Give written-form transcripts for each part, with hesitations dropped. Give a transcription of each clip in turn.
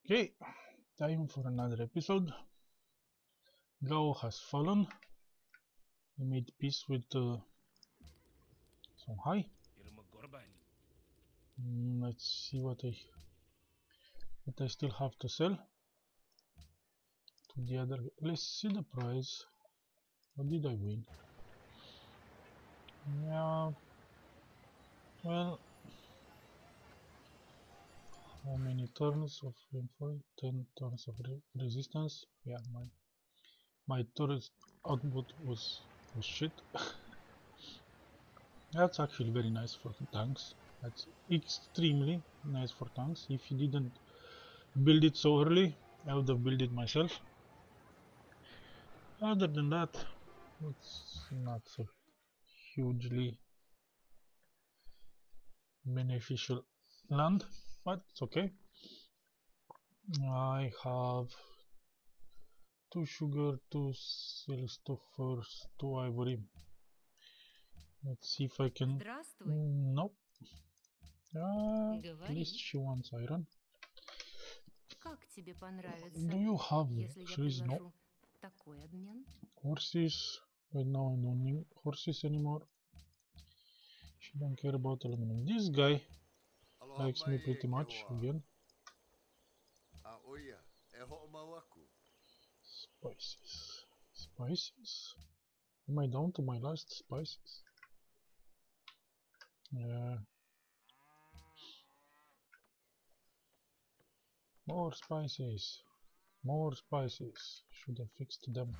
Okay, time for another episode. Gao has fallen. He made peace with Songhai. Let's see what I still have to sell to the other. Let's see the price. What did I win? Yeah. Well, how many turns of rainfall? 10 turns of resistance. Yeah, my turret output was shit. That's actually very nice for tanks. That's extremely nice for tanks. If you didn't build it so early, I would have built it myself. Other than that, it's not so hugely beneficial land, but it's okay. I have 2 sugar, 2 silverstone, 2 ivory. Let's see if I can. Здравствуй. Nope. At least she wants iron. Как тебе понравится, Do you have если я trees? No. предложу такой обмен? Horses. Right now I don't need horses anymore. She don't care about aluminum. This guy likes me pretty much again. Spices. Spices? Am I down to my last spices? Yeah. More spices. More spices. Should have fixed them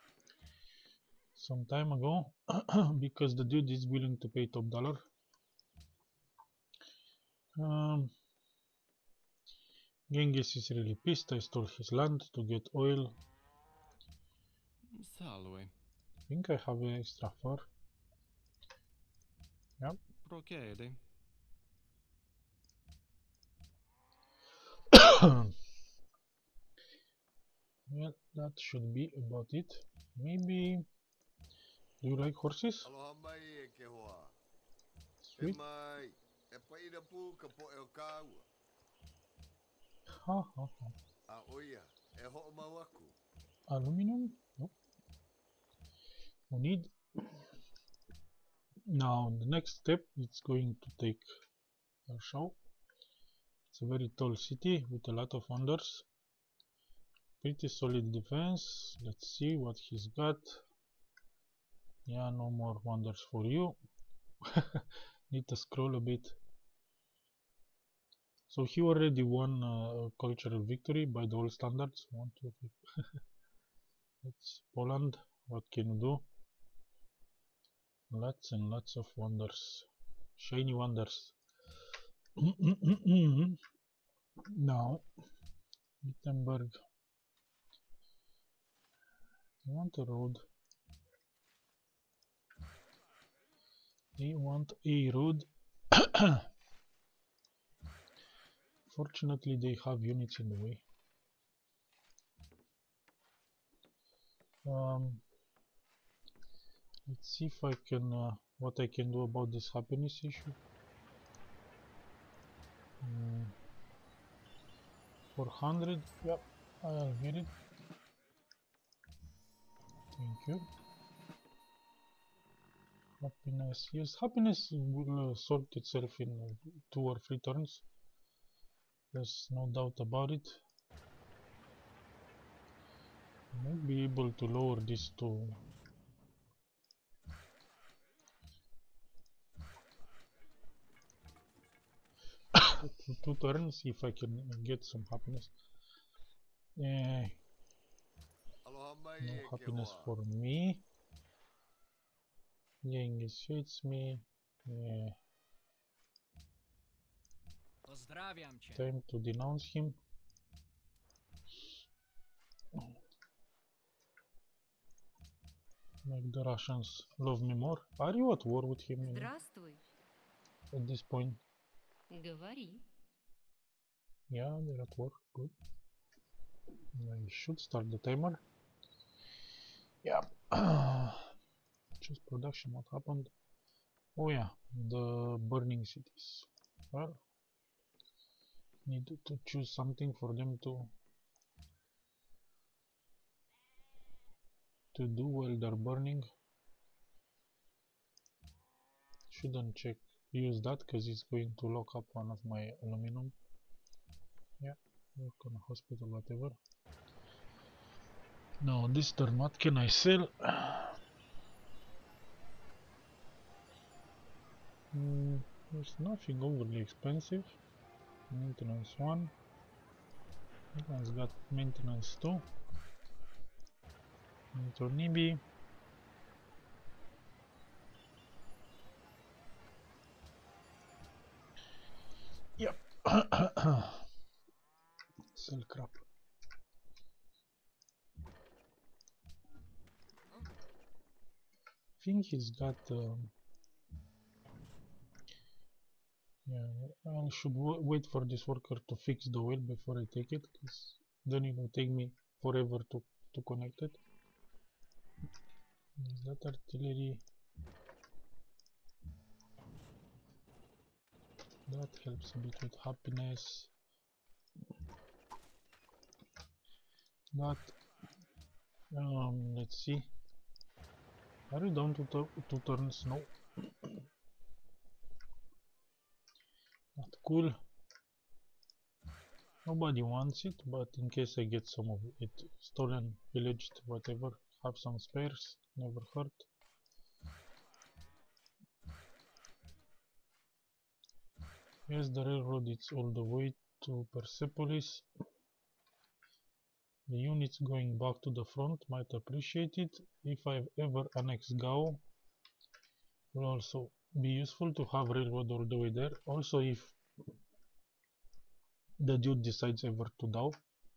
some time ago because the dude is willing to pay top dollar. Genghis is really pissed. I stole his land to get oil. Salve. I think I have an extra fur. Yep. Procede. Well, that should be about it. Maybe. Do you like horses? Sweet. Ha ha ha. Aluminum? Nope. We need. Now, the next step is going to take a show. It's a very tall city with a lot of wonders. Pretty solid defense. Let's see what he's got. Yeah, no more wonders for you. Need to scroll a bit. So he already won a cultural victory by the old standards. 1, 2, 3. It's Poland. What can you do? Lots and lots of wonders. Shiny wonders. Now, Wittenberg. They want a road. They want a road. Fortunately, they have units in the way. Let's see if I can, what I can do about this happiness issue. 400, yep, I'll get it. Thank you. Happiness, yes, happiness will sort itself in 2 or 3 turns. There's no doubt about it. I might be able to lower this to 2 turns if I can get some happiness. No happiness for me. Genghis hates me. Time to denounce him. Make the Russians love me more. Are you at war with him? Здравствуй. At this point? Говори. Yeah, they're at war. Good. I should start the timer. Yeah. Just production. What happened? Oh yeah, the burning cities. Well, Need to choose something for them to do while they're burning. Shouldn't use that because it's going to lock up one of my aluminum. Yeah, work on a hospital, whatever. Now this thermite can I sell? There's nothing overly expensive. Maintenance 1. That one's got maintenance 2. Tornibi. Yep. Sell crap. I think he's got yeah, I should wait for this worker to fix the wheel before I take it, because then it will take me forever to connect it. Is that artillery? That helps a bit with happiness. That let's see. Are you down to 2 turns? No. Not cool. Nobody wants it, but in case I get some of it stolen, pillaged, whatever, have some spares, never hurt. Yes, the railroad is all the way to Persepolis. The units going back to the front might appreciate it. If I've ever annexed Gao, will also be useful to have railroad all the way there. Also, if the dude decides ever to Dao,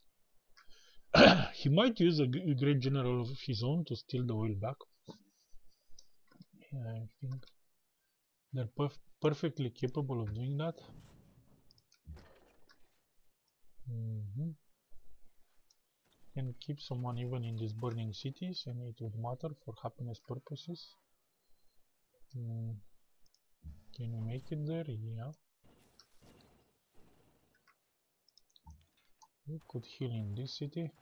he might use a great general of his own to steal the wheel back. Yeah, I think they're perfectly capable of doing that. Can keep someone even in these burning cities, and it would matter for happiness purposes. Can you make it there? Yeah. You could heal in this city.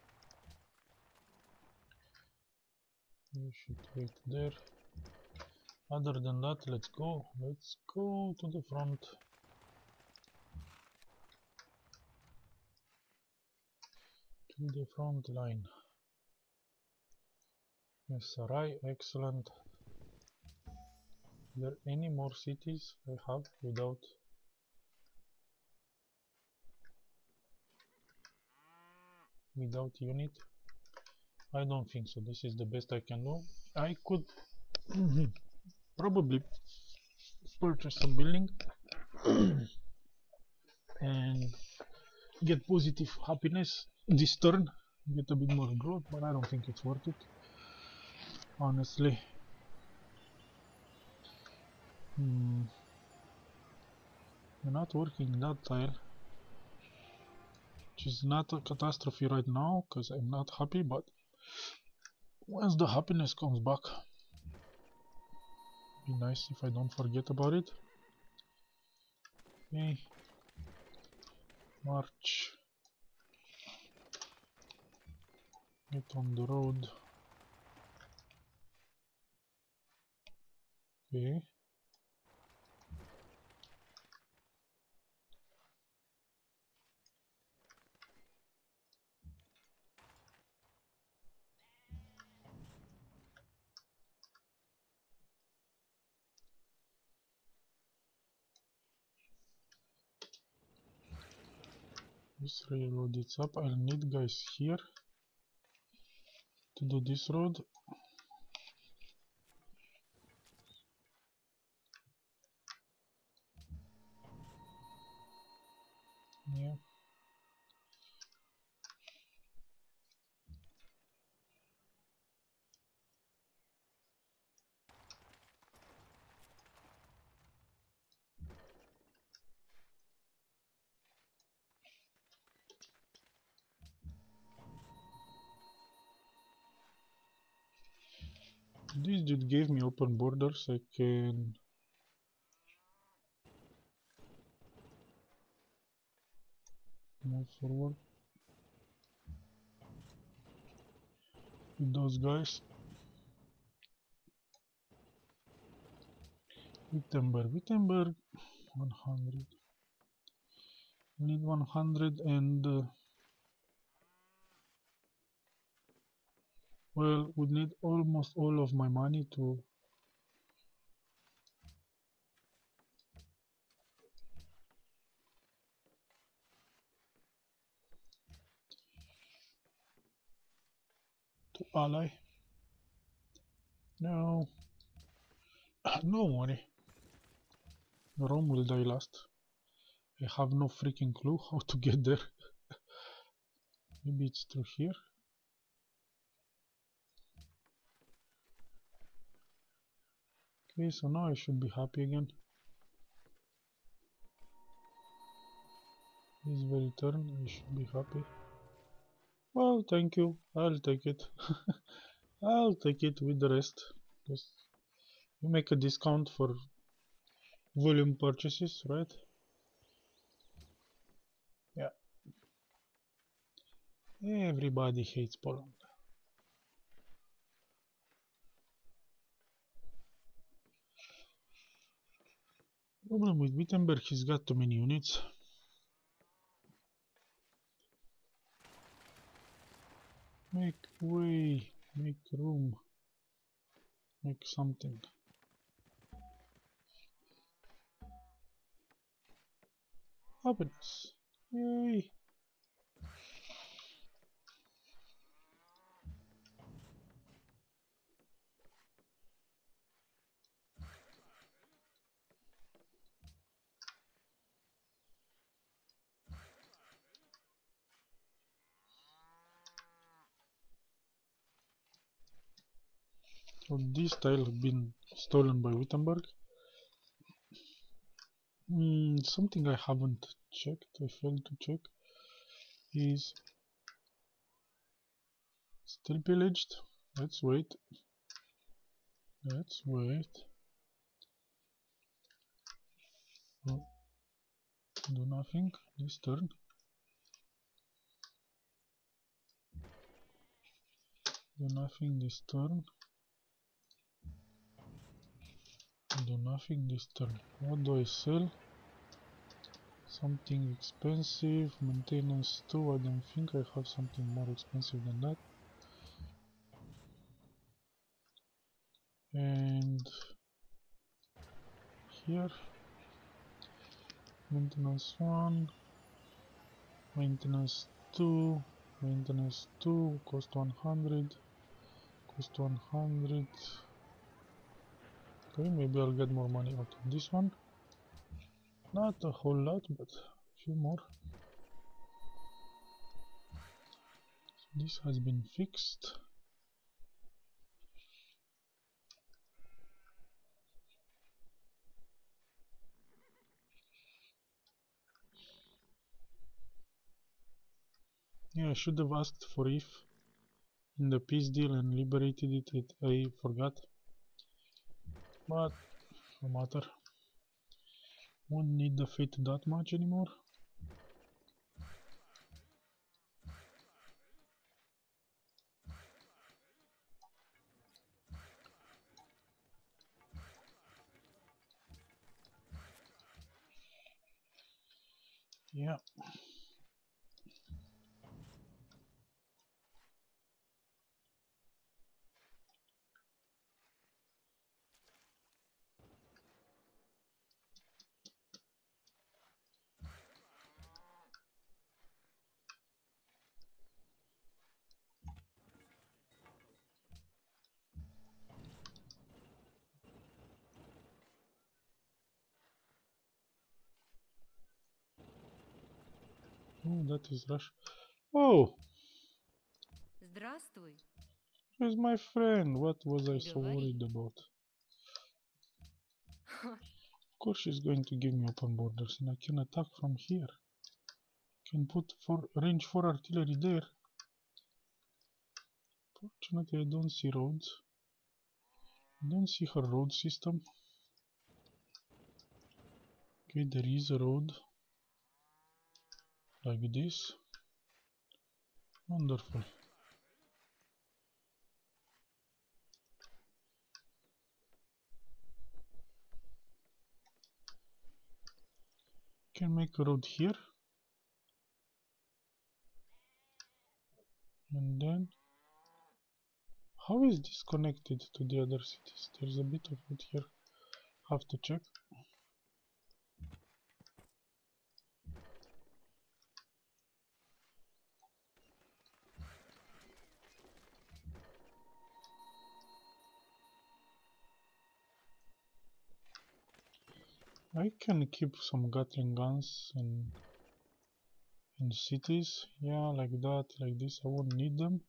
You should wait there. Other than that, let's go to the front. To the front line. Yes, Sarai, excellent. Are there any more cities I have without? Without unit? I don't think so. This is the best I can do. I could probably purchase some building and get positive happiness this turn, get a bit more growth, but I don't think it's worth it, honestly. You're not working that tile, which is not a catastrophe right now because I'm not happy, but once the happiness comes back, be nice if I don't forget about it. Okay, march, get on the road. Okay. This railroad is up. I'll need guys here to do this road. Yeah. This dude gave me open borders. I can forward with those guys. Wittenberg, 100. We need 100 and well, we need almost all of my money to ally. No, no money. Rome will die last. I have no freaking clue how to get there. Maybe it's through here. Okay, so now I should be happy again. This very turn I should be happy. Well, thank you. I'll take it. I'll take it with the rest. Just you make a discount for volume purchases, right? Yeah. Everybody hates Poland. Problem with Wittenberg, he's got too many units. Make way, make room, make something. Happiness. Yay. So this tile has been stolen by Wittenberg. Something I haven't checked, I failed to check, is still pillaged. Let's wait. Let's wait. Oh, do nothing this turn. Do nothing this turn. Do nothing this turn. What do I sell? Something expensive. Maintenance 2. I don't think I have something more expensive than that. And here, maintenance 1, maintenance 2, maintenance 2, cost 100, cost 100. Okay, maybe I'll get more money out of this one. Not a whole lot, but a few more. So this has been fixed. Yeah, I should have asked for if in the peace deal and liberated it. I forgot. But no matter. Won't need the fate that much anymore. Yeah. Oh, that is Russia. Oh, Здравствуй. here's my friend. What was I so Говори. worried about? Of course she's going to give me open borders and I can attack from here. Can put range 4 artillery there. Fortunately I don't see roads. I don't see her road system. Okay, there is a road. like this. Wonderful. Can make a road here. And then, how is this connected to the other cities? There's a bit of wood here. Have to check. I can keep some Gatling guns in cities. Yeah, like that, like this. I won't need them.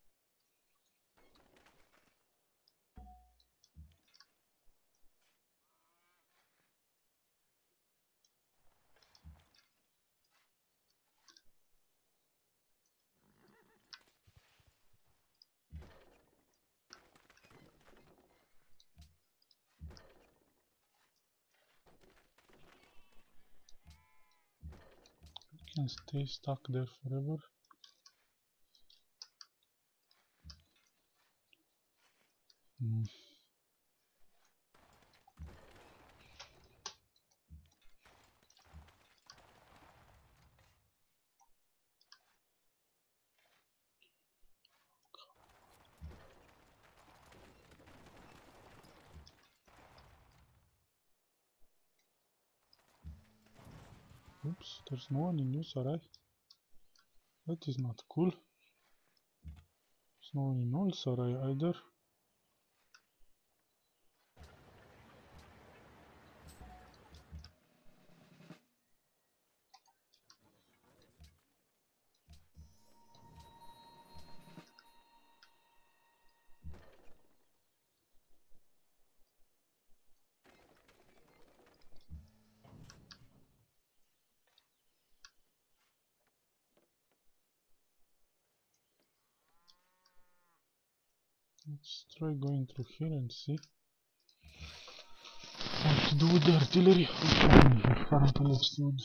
Can stay stuck there forever. Oops, there's no one in New Sarai. That is not cool. There's no one in Old Sarai either. Let's try going through here and see what to do with the artillery. Haven't understood.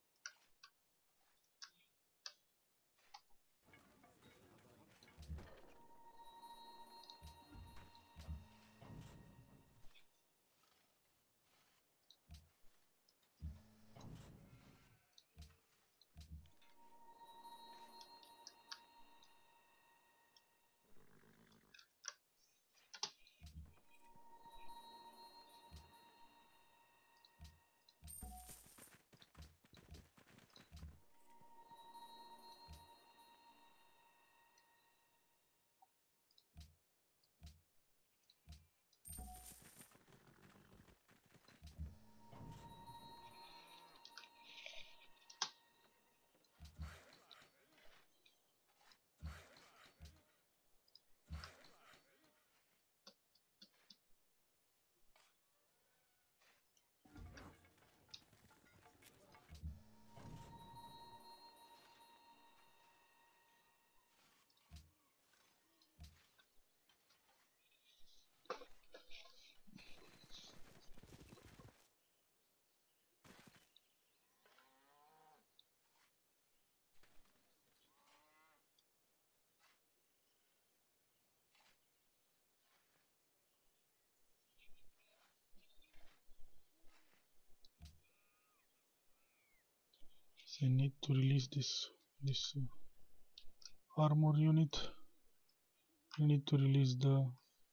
So I need to release this armor unit. I need to release the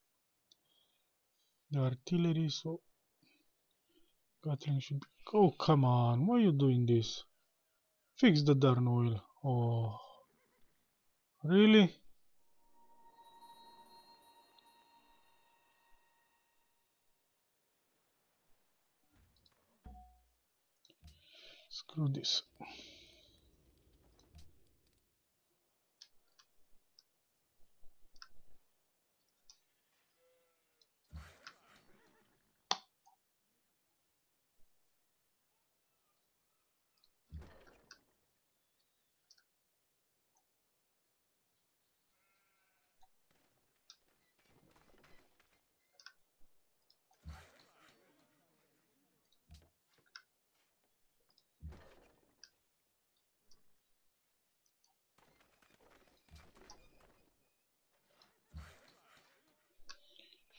artillery, so Gatling should be... Oh, come on, why are you doing this? Fix the darn oil. Oh, really? Screw this.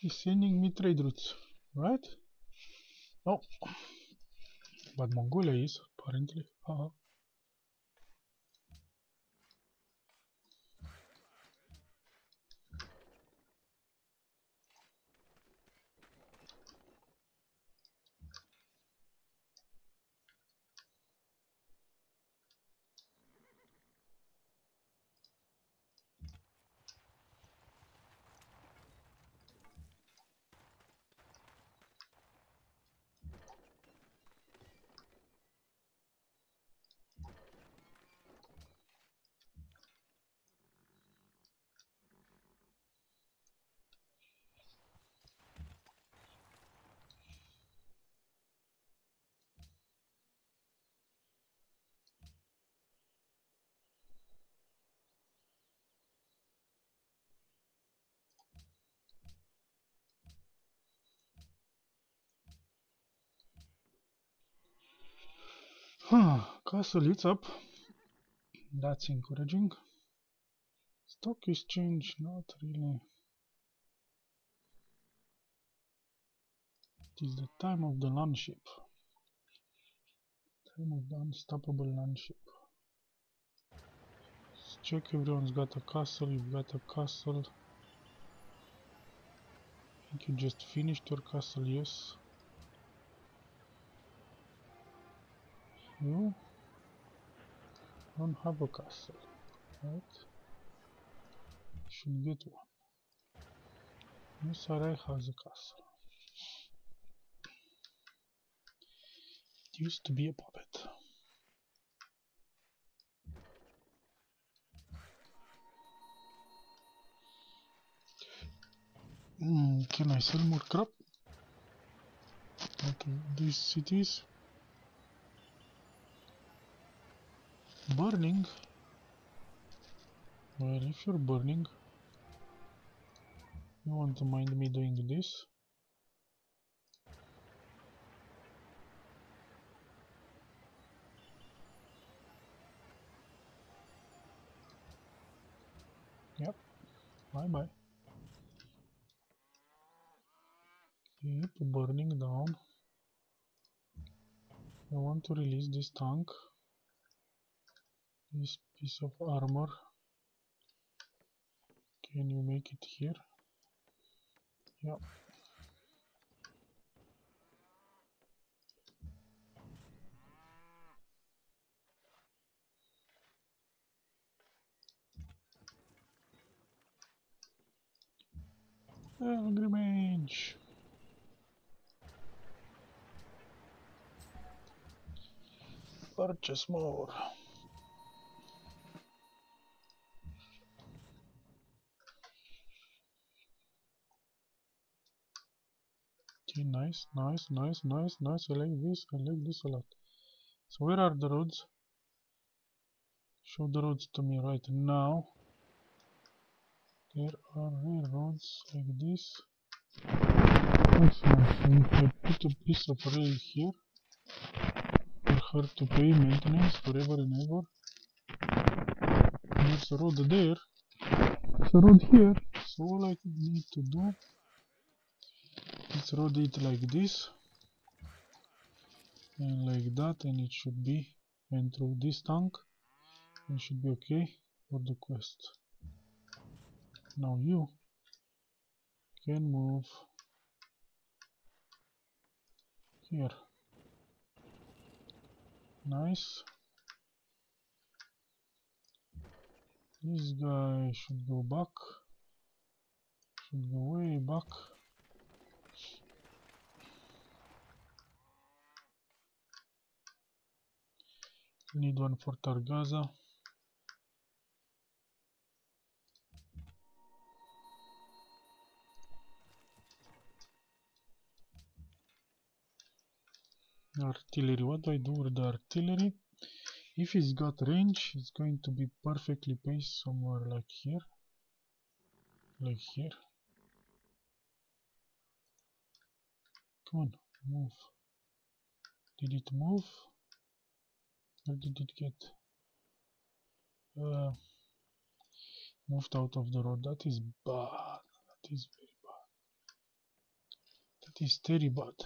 He's sending me trade routes, right? Oh, but Mongolia is apparently. Castle, it's up. That's encouraging. Stock exchange, not really. It is the time of the land ship. Time of the unstoppable land ship. Let's check everyone's got a castle. You've got a castle. I think you just finished your castle, yes. You don't have a castle, right? Should get one. Musarai has a castle. It used to be a puppet. Can I sell more crap out of these cities? Burning? Well, if you're burning, you won't mind me doing this. Yep, bye bye. Keep burning down. I want to release this tank. This piece of armor. Can you make it here? Yep. Pilgrimage. Purchase more. Okay, nice. I like this. I like this a lot. So where are the roads? Show the roads to me right now. There are railroads like this. Excellent. I put a piece of rail here for her to pay maintenance forever and ever. There's a road there. There's a road here. So all I need to do is road it like this and like that, and it should be, and through this tank, it should be okay for the quest. Now you can move here. Nice. This guy should go back. Should go way back. Need one for Targaza. Artillery. What do I do with the artillery? If it's got range, it's going to be perfectly placed somewhere like here. Like here. Come on, move. Did it move? Or did it get moved out of the road? That is bad. That is very bad. It is very bad.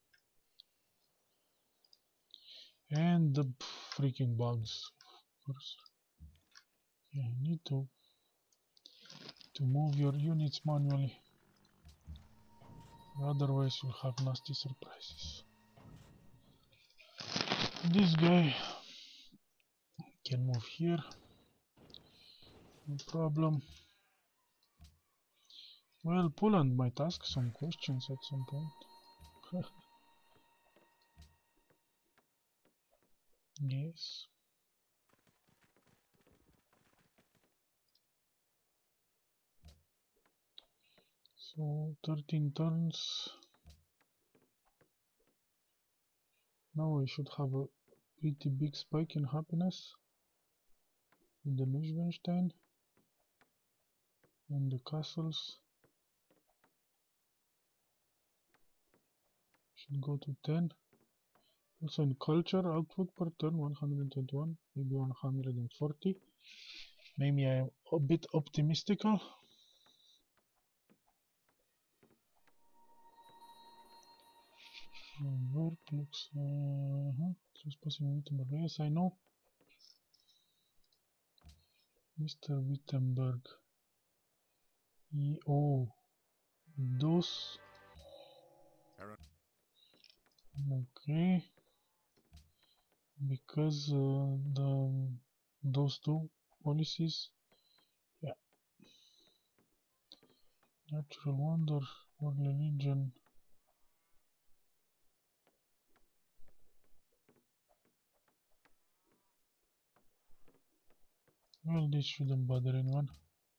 And the freaking bugs, of course. Yeah, you need to move your units manually. Otherwise you'll have nasty surprises. This guy can move here. No problem. Well, Poland might ask some questions at some point. Yes. So 13 turns. Now we should have a pretty big spike in happiness with the Neuschwanstein and the castles. Should go to 10. Also in culture output per turn 121, maybe 140. Maybe I'm a bit optimistical. Work looks trespassing Wittenberg. Yes, I know. Mr. Wittenberg. Oh, those. Okay. Because those two policies. Yeah. Natural wonder or religion. Well, this shouldn't bother anyone.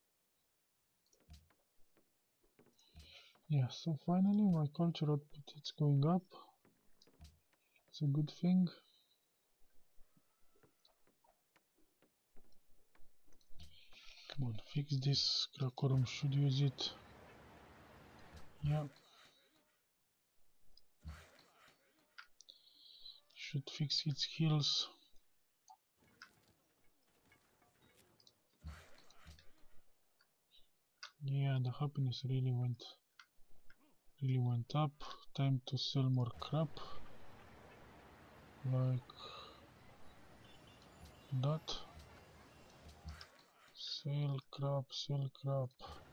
Yeah, so finally my culture output is going up. It's a good thing. Come on, fix this. Krakorum should use it. Yeah. Should fix its heals. Yeah, the happiness really went up. Time to sell more crap. Like that. Sell crap, sell crap.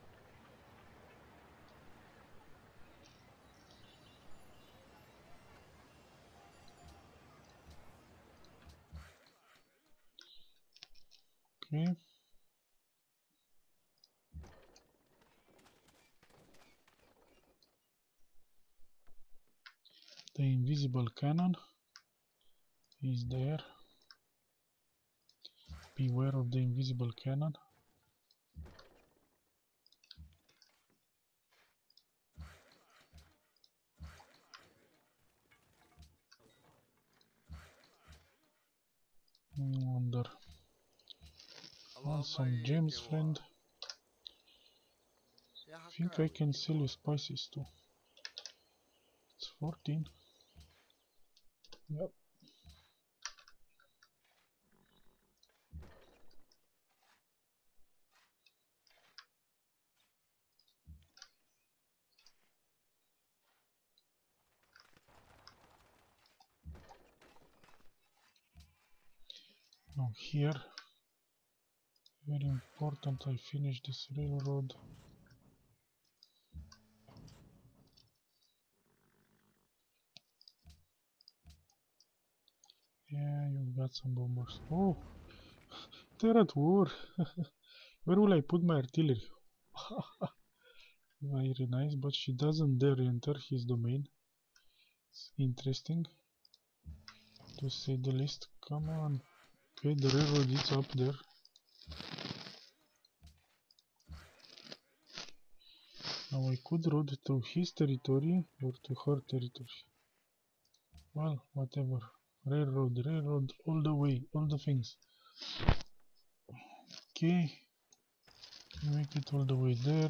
Okay. The invisible cannon is there. Beware of the invisible cannon. Wonder. Want some gems, friend? I think I can sell you spices too. It's 14. Yep. Now here, very important, I finish this railroad. Yeah, you got some bombers. Oh, they're at war. Where will I put my artillery? Very nice, but she doesn't dare enter his domain. It's interesting, to say the least. Come on. Okay, the railroad is up there. Now I could road to his territory or to her territory. Well, whatever. Railroad, all the way, all the things. Okay, make it all the way there.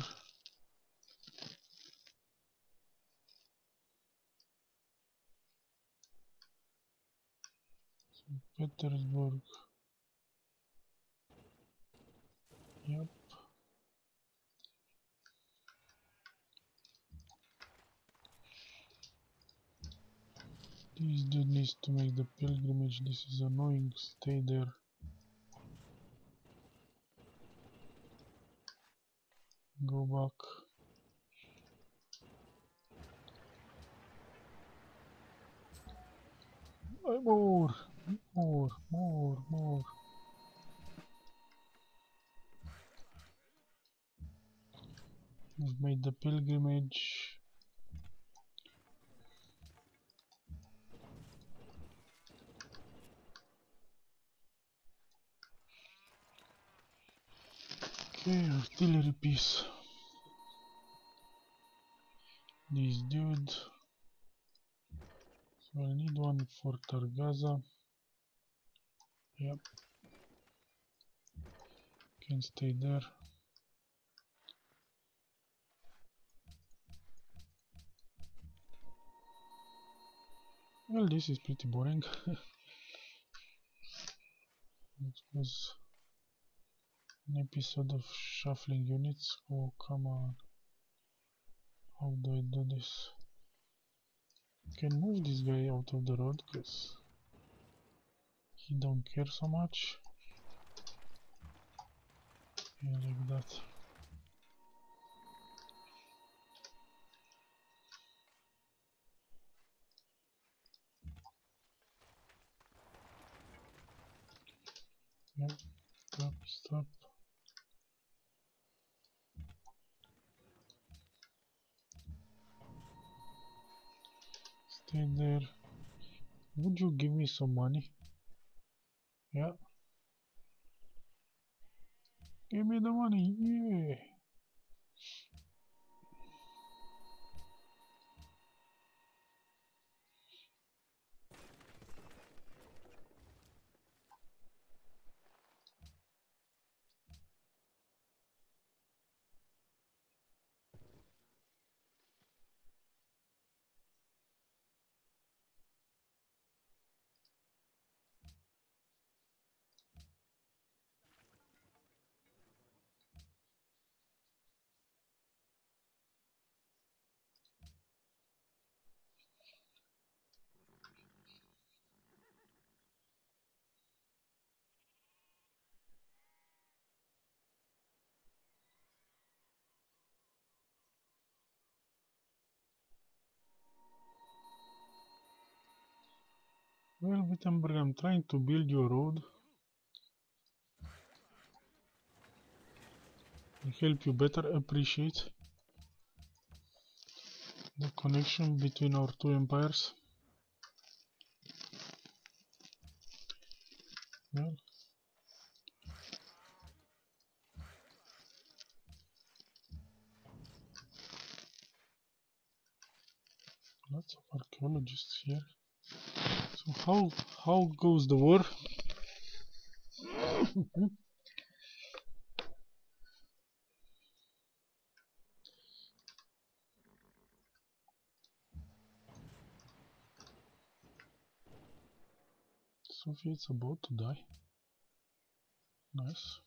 St. Petersburg. Yep. This dude needs to make the pilgrimage. This is annoying. Stay there. Go back. More. We've made the pilgrimage. Okay, artillery piece. This dude. So I'll need one for Targaza. Yep. Can stay there. Well, this is pretty boring. It was an episode of shuffling units. Oh, come on. How do I do this? Can move this guy out of the road because he don't care so much. Yeah, like that. Yep, stop. Stay there. Would you give me some money? Yeah. Give me the money, yeah. Well, Wittenberg, I'm trying to build your road. And help you better appreciate the connection between our two empires. Well, lots of archaeologists here. So how goes the war? Soviet's about to die. Nice.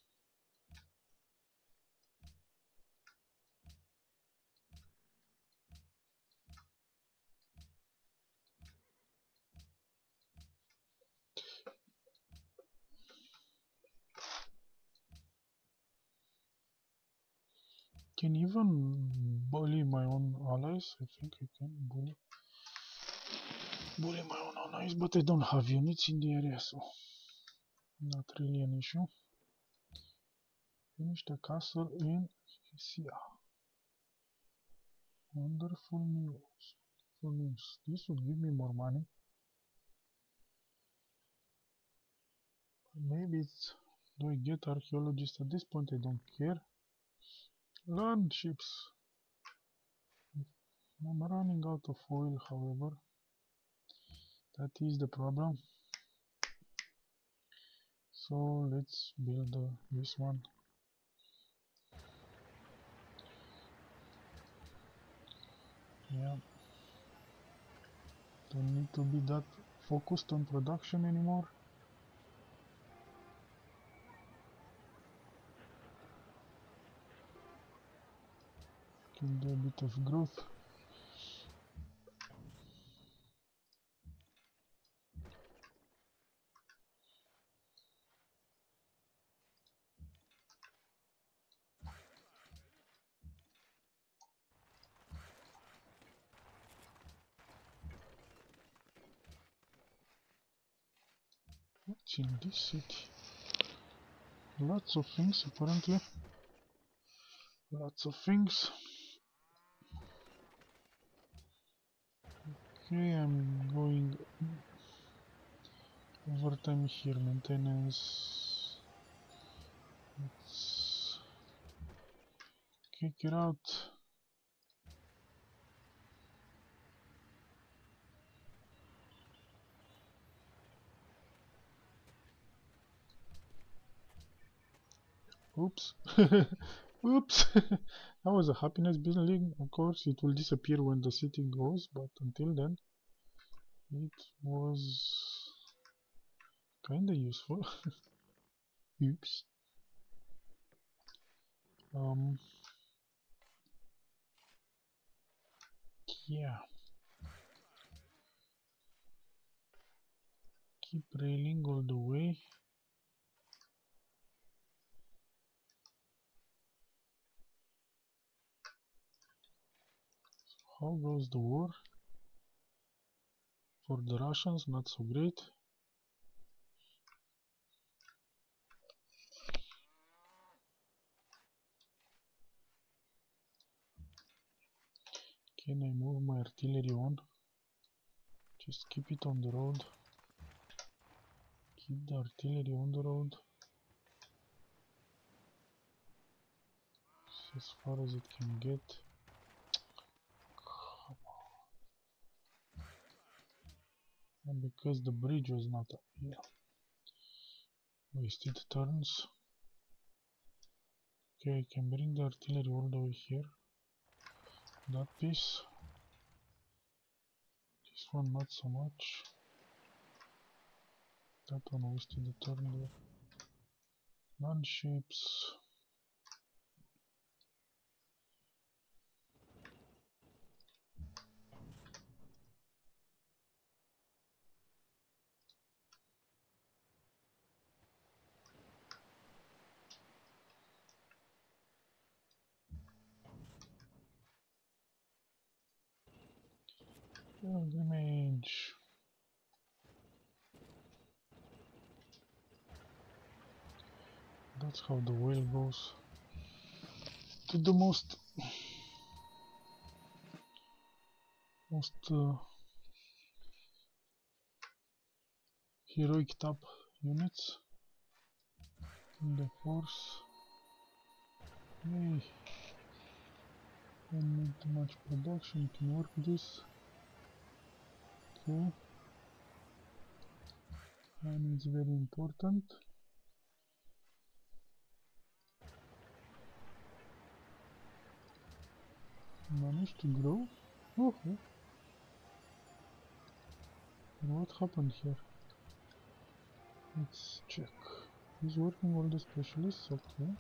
Can even bully my own allies. I think I can bully my own allies, but I don't have units in the area, so not really an issue. Finish the castle in Hisia. Wonderful news. This will give me more money. Maybe it's... Do I get archaeologists at this point? I don't care. Land ships. I'm running out of oil, however. That is the problem. So let's build this one. Yeah. Don't need to be that focused on production anymore. Can do a bit of growth. What's in this city? Lots of things apparently. Lots of things. Okay, I'm going overtime here. Maintenance. Let's kick it out. Oops. Oops. That was a happiness building. Of course, it will disappear when the city goes, but until then, it was kinda useful. Oops. Yeah. Keep railing all the way. How goes the war? For the Russians, not so great. Can I move my artillery on? Just keep it on the road. Keep the artillery on the road. As far as it can get. And because the bridge was not up here. Wasted turns. Okay, I can bring the artillery all the way here. That piece. This one not so much. That one wasted the turn there. Gunships. Damage. That's how the whale goes to the most heroic top units in the force. Yay! Don't need too much production, can work this. Okay. And it's very important. Managed to grow. Oh, what happened here? Let's check. He's working all the specialists, okay.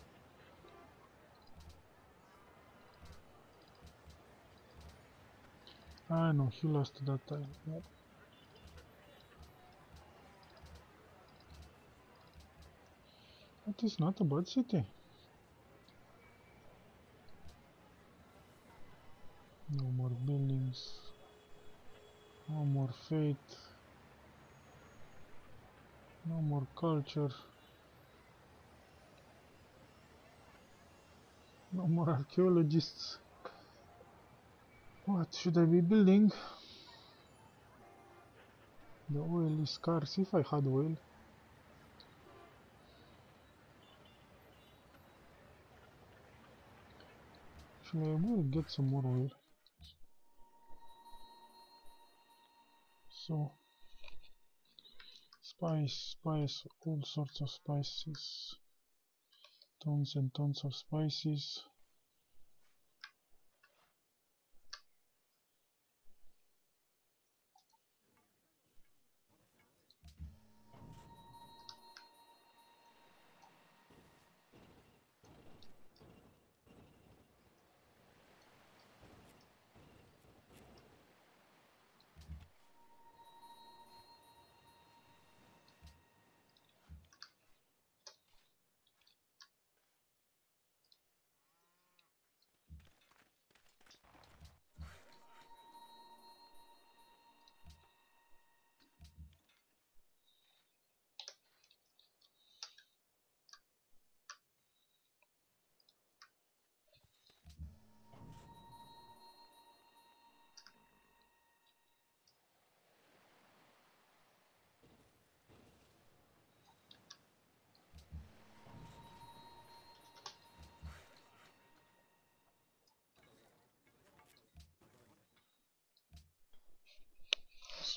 Ah no, he lost that tile. Yep. That is not a bad city. No more buildings. No more faith. No more culture. No more archaeologists. What should I be building? The oil is scarce. If I had oil. Actually, I will get some more oil. So, spice, all sorts of spices. Tons and tons of spices.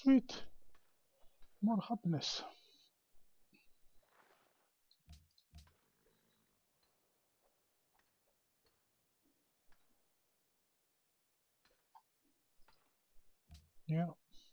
Sweet. More happiness. Yeah.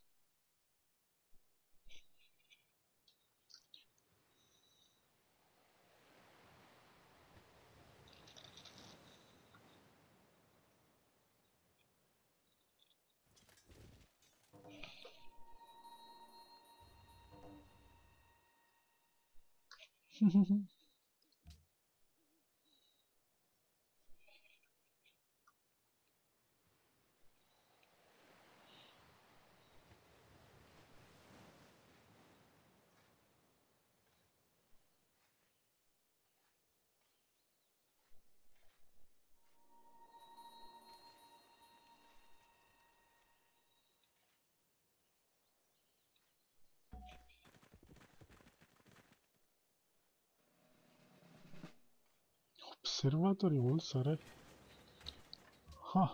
Observatory also, right? Huh.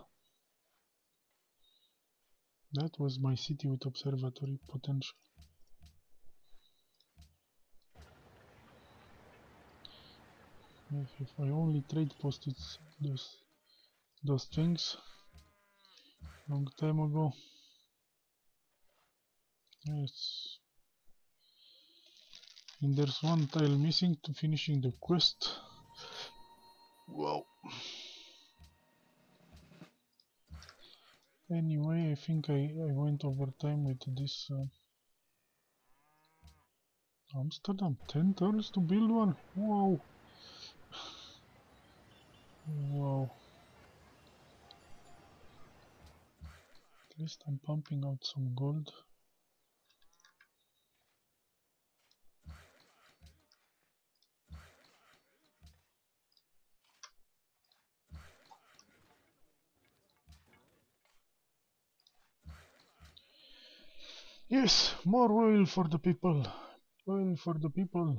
That was my city with observatory potential. If I only trade posted those things long time ago. Yes. And there's one tile missing to finishing the quest. Wow. Anyway, I think I went over time with this Amsterdam. 10 turns to build one? Wow. Wow. At least I'm pumping out some gold. Yes, more oil for the people. Oil for the people.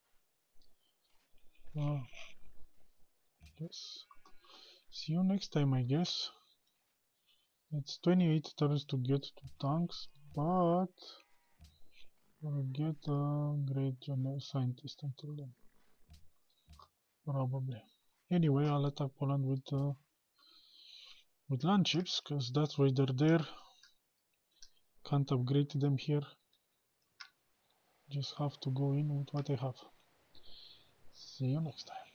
Yes. See you next time, I guess. It's 28 turns to get to tanks, but we'll get a great general scientist until then. Probably. Anyway, I'll attack Poland with land ships, because that's why they're there. Can't upgrade them here. Just have to go in with what I have. See you next time.